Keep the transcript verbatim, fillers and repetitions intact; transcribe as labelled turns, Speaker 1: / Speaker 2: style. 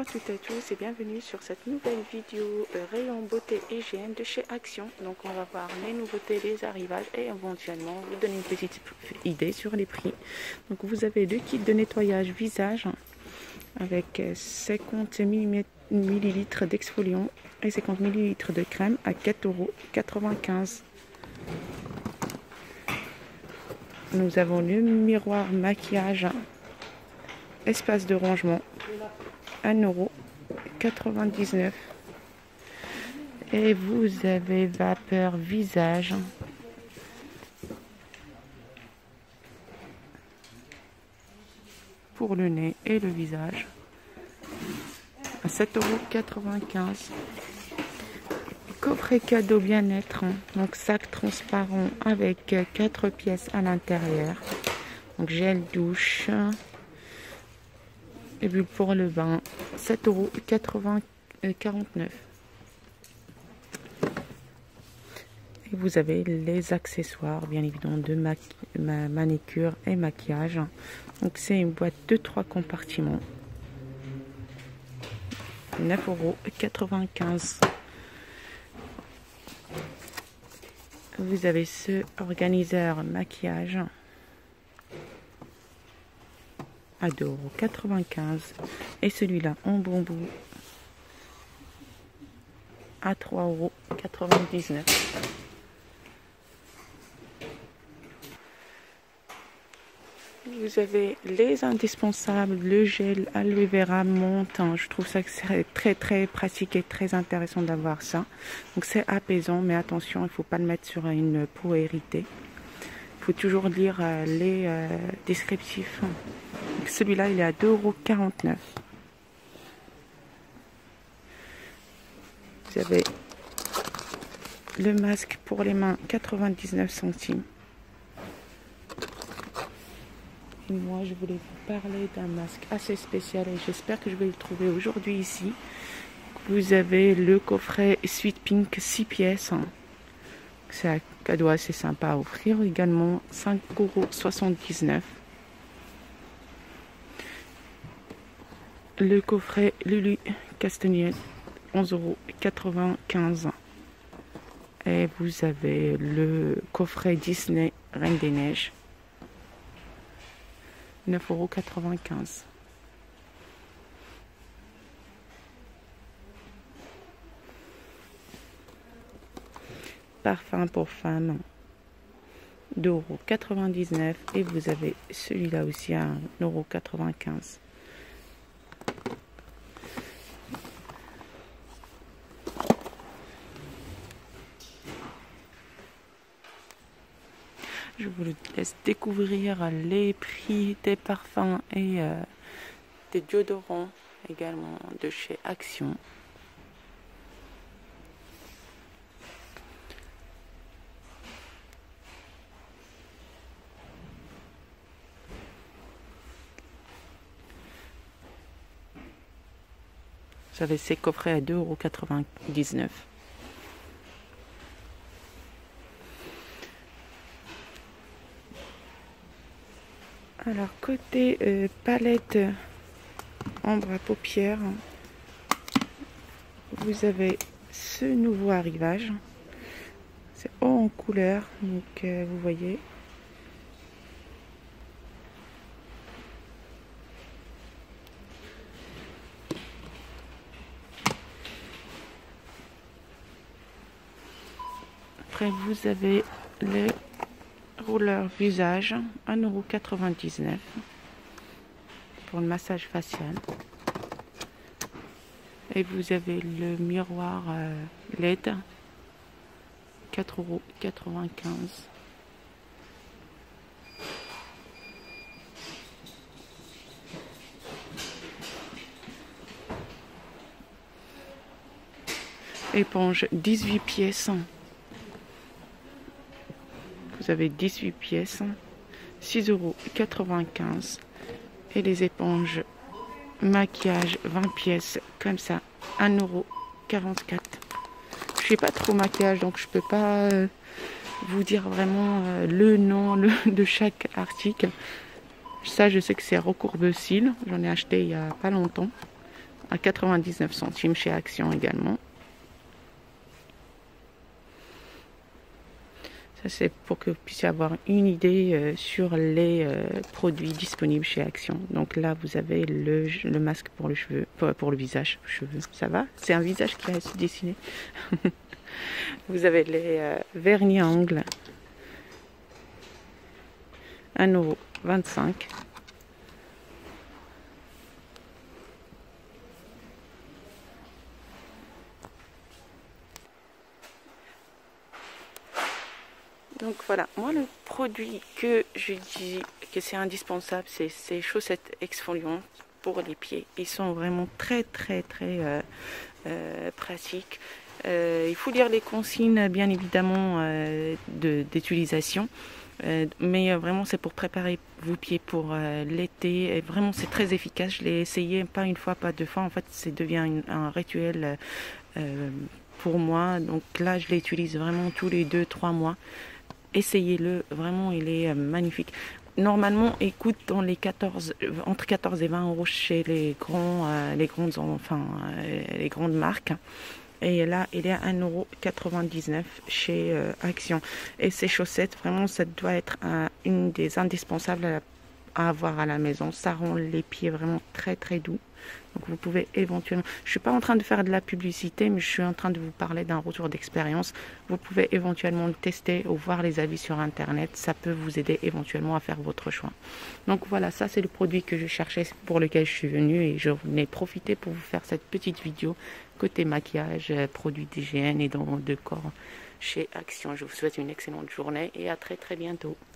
Speaker 1: à toutes et à tous et bienvenue sur cette nouvelle vidéo euh, rayon beauté et hygiène de chez Action. Donc on va voir les nouveautés, les arrivages et éventuellement vous donner une petite idée sur les prix. Donc vous avez deux kits de nettoyage visage avec cinquante millilitres d'exfoliant et cinquante millilitres de crème à quatre euros quatre-vingt-quinze. Nous avons le miroir maquillage espace de rangement un euro quatre-vingt-dix-neuf. Et vous avez vapeur visage pour le nez et le visage à sept euros quatre-vingt-quinze. Coffret cadeau bien-être, donc sac transparent avec quatre pièces à l'intérieur, donc gel douche et bulles pour le bain, sept euros quarante-neuf. Et vous avez les accessoires bien évidemment de ma ma manicure et maquillage. Donc c'est une boîte de trois compartiments, neuf euros quatre-vingt-quinze. Vous avez ce organiseur maquillage à deux euros quatre-vingt-quinze et celui-là en bambou à trois euros quatre-vingt-dix-neuf. Vous avez les indispensables, le gel aloe vera menthe. Je trouve ça que c'est très très pratique et très intéressant d'avoir ça. Donc c'est apaisant, mais attention, il ne faut pas le mettre sur une peau irritée. Il faut toujours lire les euh, descriptifs. Celui-là, il est à deux euros quarante-neuf. Vous avez le masque pour les mains, quatre-vingt-dix-neuf centimes. Et moi, je voulais vous parler d'un masque assez spécial et j'espère que je vais le trouver aujourd'hui ici. Vous avez le coffret Sweet Pink six pièces. C'est un cadeau assez sympa à offrir. Également cinq euros soixante-dix-neuf. Le coffret Lulu Castagnette, onze euros quatre-vingt-quinze. Et vous avez le coffret Disney Reine des Neiges, neuf euros quatre-vingt-quinze. Parfum pour femmes, deux euros quatre-vingt-dix-neuf. Et vous avez celui-là aussi à un euro quatre-vingt-quinze. Je vous laisse découvrir les prix des parfums et euh, des déodorants également de chez Action. Vous avez ces coffrets à deux euros quatre-vingt-dix-neuf. Alors côté euh, palette ombre à paupières, vous avez ce nouveau arrivage. C'est haut en couleur, donc euh, vous voyez. Après vous avez les rouleur visage, un euro quatre-vingt-dix-neuf pour le massage facial. Et vous avez le miroir euh, L E D, quatre euros quatre-vingt-quinze. Éponge dix-huit pièces. Vous avez dix-huit pièces, six euros quatre-vingt-quinze. Et les éponges maquillage vingt pièces, comme ça, un euro quarante-quatre. Je ne fais pas trop maquillage, donc je ne peux pas euh, vous dire vraiment euh, le nom le, de chaque article. Ça, je sais que c'est recourbe cils. J'en ai acheté il n'y a pas longtemps. à quatre-vingt-dix-neuf centimes chez Action également. Ça c'est pour que vous puissiez avoir une idée euh, sur les euh, produits disponibles chez Action. Donc là vous avez le, le masque pour le cheveu, pour, pour le visage, cheveux. Ça va? C'est un visage qui a se dessiné. Vous avez les euh, vernis à ongles. un euro vingt-cinq. Donc voilà, moi le produit que je dis que c'est indispensable, c'est ces chaussettes exfoliantes pour les pieds. Ils sont vraiment très très très euh, euh, pratiques. Euh, il faut lire les consignes bien évidemment euh, d'utilisation. Euh, mais euh, vraiment c'est pour préparer vos pieds pour euh, l'été et vraiment c'est très efficace. Je l'ai essayé pas une fois, pas deux fois, en fait ça devient une, un rituel euh, pour moi. Donc là je l'utilise vraiment tous les deux trois mois. Essayez-le, vraiment il est euh, magnifique. Normalement il coûte dans les quatorze, entre quatorze et vingt euros chez les grands euh, les grandes enfin euh, les grandes marques. Et là, il est à un euro quatre-vingt-dix-neuf chez euh, Action. Et ces chaussettes, vraiment, ça doit être un, une des indispensables à, à avoir à la maison. Ça rend les pieds vraiment très très doux. Donc vous pouvez éventuellement... Je ne suis pas en train de faire de la publicité, mais je suis en train de vous parler d'un retour d'expérience. Vous pouvez éventuellement le tester ou voir les avis sur Internet. Ça peut vous aider éventuellement à faire votre choix. Donc voilà, ça c'est le produit que je cherchais, pour lequel je suis venue. Et je venais profiter pour vous faire cette petite vidéo côté maquillage, produits d'hygiène et dans de corps chez Action. Je vous souhaite une excellente journée et à très très bientôt.